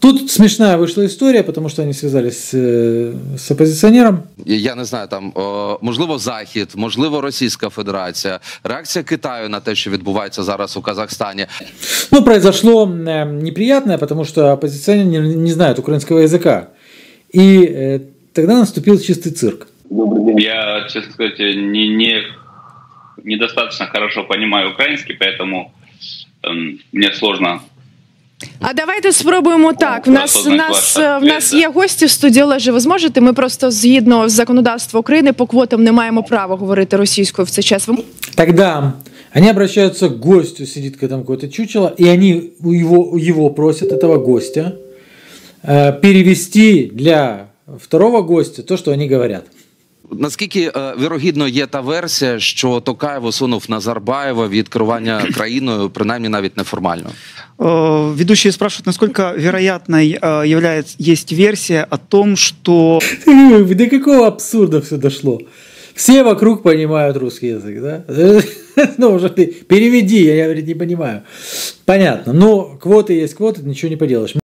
Тут смешная вышла история, потому что они связались с оппозиционером. Я не знаю, там, можливо, Захід, можливо, Російська Федерація. Реакція Китаю на те, що відбувається зараз у Казахстані. Ну, произошло неприятное, потому что оппозиционеры не знают украинского языка. И тогда наступил чистый цирк. Я, честно сказать, недостаточно хорошо понимаю украинский, поэтому мне сложно. А давайте спробуємо так. В нас є гості в студії. Олеже, ви зможете? Ми просто згідно з законодавством України по квотам не маємо права говорити російською в цей час. Тогда они обращаются к гостю, сидит там какое-то чучело, и они его просят, этого гостя, перевести для второго гостя то, что они говорят. Наскільки вірогідно є та версія, що Токаєв усунув Назарбаєва від керування країною, принаймні навіть неформально? Ведущие спрашивают, насколько вероятной есть версия о том, что... До какого абсурда все дошло? Все вокруг понимают русский язык, да? Ну, уже переведи, я говорит, не понимаю. Понятно, но квоты есть квоты, ничего не поделаешь.